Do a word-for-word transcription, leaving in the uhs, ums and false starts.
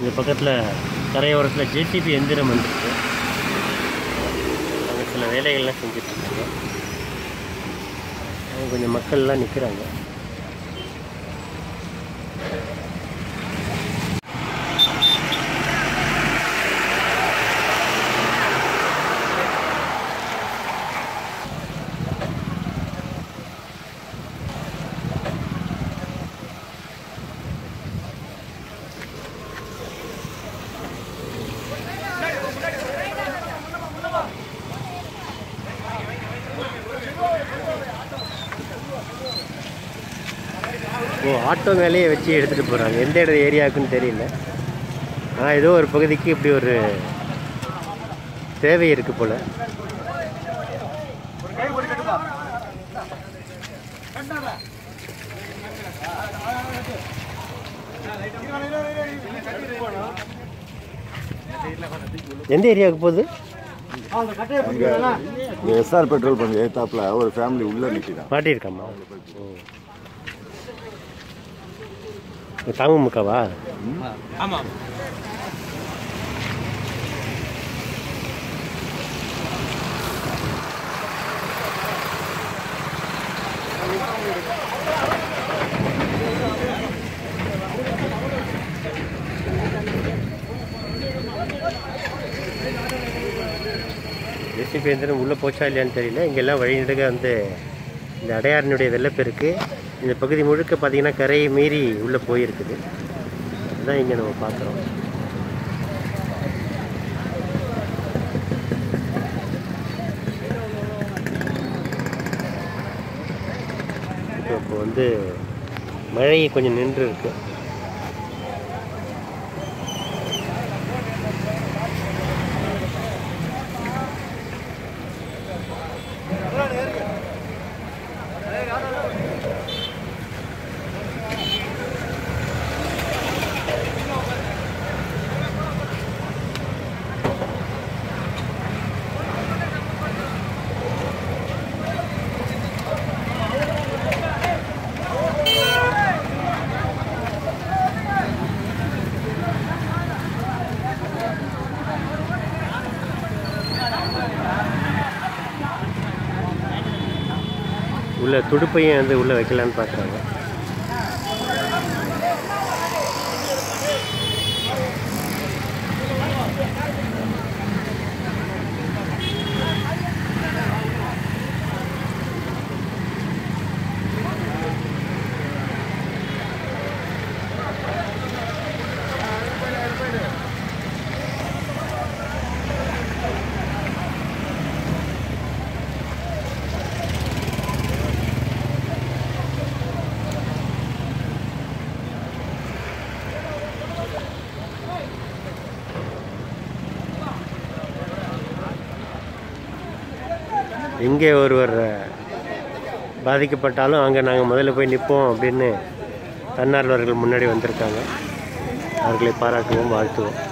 இது பக்கத்தில் கரையோரத்தில் ஜேசிபி எந்திரம் வந்துருக்கு. அங்கே சில வேலைகள்லாம் செஞ்சுட்ருக்காங்க. கொஞ்சம் மக்கள்லாம் நிற்கிறாங்க. ஓ, ஆட்டோ மேலேயே வச்சு எடுத்துகிட்டு போகிறாங்க. எந்த இட ஏரியாவுக்குன்னு தெரியல. ஆனால் ஏதோ ஒரு பகுதிக்கு இப்படி ஒரு தேவை இருக்குது போல். எந்த ஏரியாவுக்கு போகுது? எஸ்ஆர் பெட்ரோல் பங்க் ஏத்தாப்புல ஒரு ஃபேமிலி உள்ள நிற்கிறான். மாட்டியிருக்காமா? தமுமுகவா? ஆமாம். ஜேசிபி எந்திரம் உள்ளே போச்சா இல்லையான்னு தெரியல. இங்கெல்லாம் வழிநடுக வந்து இந்த அடையாறினுடைய வெள்ளப்பெருக்கு இந்த பகுதி முழுக்க பார்த்திங்கன்னா கரையை மீறி உள்ளே போயிருக்குது. அதுதான் இங்கே நம்ம பார்க்குறோம். இப்போ வந்து மழை கொஞ்சம் நின்று இருக்கு. உள்ள துடுப்பையும் வந்து உள்ளே வைக்கலான்னு பார்க்குறாங்க. இங்கே ஒருவர் பாதிக்கப்பட்டாலும் அங்கே நாங்கள் முதல்ல போய் நிற்போம் அப்படின்னு தன்னார்வலர்கள் முன்னாடி வந்திருக்காங்க. அவர்களை பாராட்டுவோம், வாழ்த்துவோம்.